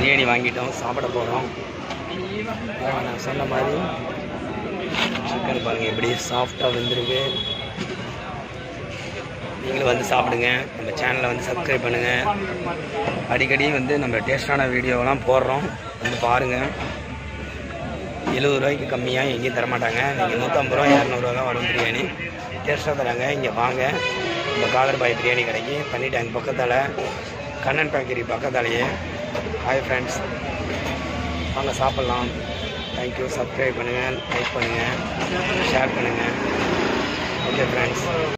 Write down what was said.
பிரியாணி வாங்கிட்டோம், சாப்பிட போகிறோம். நான் சொன்ன மாதிரி சிக்கன் பாருங்கள் எப்படி சாஃப்டாக வெந்திருக்கு. நீங்களும் வந்து சாப்பிடுங்க. நம்ம சேனலை வந்து சப்ஸ்கிரைப் பண்ணுங்கள். அடிக்கடி வந்து நம்ம டேஸ்டான வீடியோவெல்லாம் போடுறோம், வந்து பாருங்கள். 70 ரூபாய்க்கு கம்மியாக எங்கேயும் தரமாட்டாங்க. நீங்கள் 150 ரூபா 200 தான் வரும் பிரியாணி. டேஸ்ட்டாக தராங்க. இங்கே வாங்க, இந்த காதர்பாய் பிரியாணி கடைக்கு தண்ணி டேங்க் பக்கத்தில், கண்ணன் பேக்கரி பக்கத்தாலேயே. ஹாய் ஃப்ரெண்ட்ஸ், வாங்க சாப்பிட்லாம். தேங்க்யூ. சப்ஸ்கிரைப் பண்ணுங்கள், லைக் பண்ணுங்கள், ஷேர் பண்ணுங்கள். Okay friends.